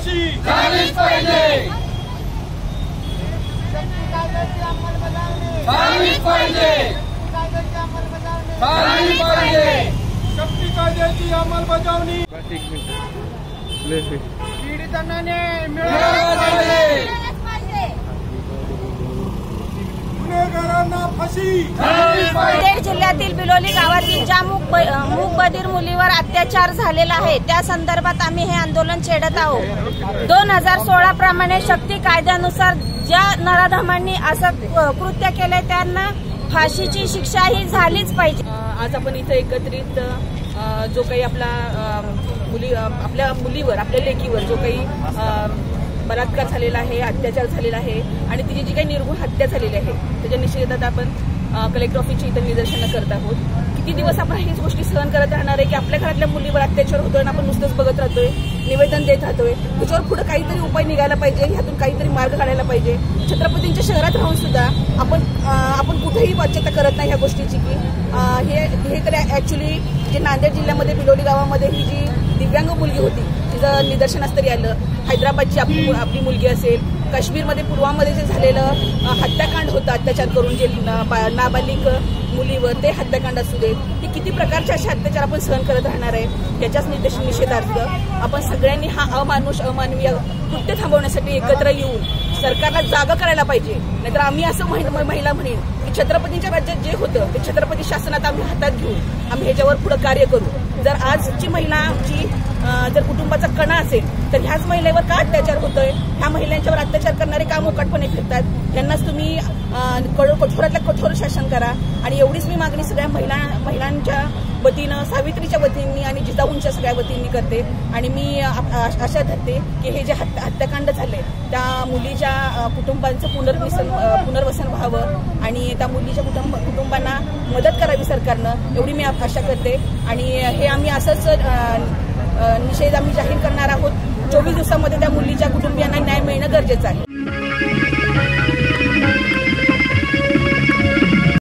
फाशी झालीच पाहिजे, झालीच पाहिजे, झाली पाहिजे, शक्ती कायद्याची अंमलबजावणी पीडितांना न्याय मिळाला पाहिजे, गुन्हेगारांना फाशी झाली पाहिजे। नांदेड जिल्ह्यातील बिलोली गावातील ज्या मूक बधीर मुलीवर अत्याचार झालेला आहे त्या संदर्भात आम्ही हे आंदोलन छेडत आहोत। 2016 प्रमाणे शक्ती कायद्यानुसार ज्या नराधमांनी असं कृत्य केले त्यांना फाशीची शिक्षा ही झालीच पाहिजे। आज आपण इथे एकत्रित जो काही आपल्या मुलीवर आपल्या लेकीवर जो काही बलात्कार झालेला आहे, अत्याचार झालेला आहे आणि तिची जी काही निर्गुण हत्या झालेली आहे त्याच्या निषेधात आपण कलेक्टर ऑफिसची इथं निदर्शनं करत आहोत। किती दिवस आपण हीच गोष्टी सहन करत राहणार आहे की आपल्या घरातल्या मुलीवर अत्याचार होतोय आणि आपण नुसतंच बघत राहतोय, निवेदन देत राहतोय। त्याच्यावर पुढे काहीतरी उपाय निघायला पाहिजे, ह्यातून काहीतरी मार्ग काढायला पाहिजे। छत्रपतींच्या शहरात राहून सुद्धा आपण कुठेही वाच्यता करत नाही ह्या गोष्टीची की हे तर ऍक्च्युली जे नांदेड जिल्ह्यामध्ये बिलोली गावामध्ये ही जी दिव्यांग मुलगी होती तिचं निदर्शनास तरी आलं। हैदराबादची आपली मुलगी असेल, काश्मीरमध्ये पुलवामामध्ये जे झालेलं हत्याकांड होतं अत्याचार करून जे नाबालिग मुलीवर ते हत्याकांड असू दे, हे किती प्रकारचे असे अत्याचार आपण सहन करत राहणार आहे। याच्याच निषेधार्थ आपण सगळ्यांनी हा अमानवीय कृत्य थांबवण्यासाठी एकत्र येऊन सरकारला जागा करायला पाहिजे। नाहीतर आम्ही असं महिला म्हणेन की छत्रपतींच्या राज्यात जे होतं ते छत्रपती शासनात आम्ही हातात घेऊन आम्ही ह्याच्यावर पुढे कार्य करू। जर आजची महिला आमची जर कुटुंबाचा कणा असेल तर ह्याच महिलेवर का अत्याचार होतोय, ह्या महिलांच्यावर अत्याचार करणारे का मोकाटपणे फिरतात, त्यांनाच तुम्ही कठोरातल्या कठोर शासन करा। आणि एवढीच मी मागणी सगळ्या महिलांच्या वतीनं, सावित्रीच्या वतीने आणि जिजाऊंच्या सगळ्या वतींनी करते। आणि मी आशा धरते की हे जे हत्याकांड झाले त्या मुलीच्या कुटुंबांचं पुनर्वसन व्हावं आणि त्या मुलीच्या कुटुंबांना मदत करावी सरकारनं, एवढी मी आशा करते। आणि हे आम्ही असंच निषेध आम्ही जाहीर करणार आहोत। 24 दिवसामध्ये त्या मुलीच्या कुटुंबियांना न्याय मिळणं गरजेचं आहे।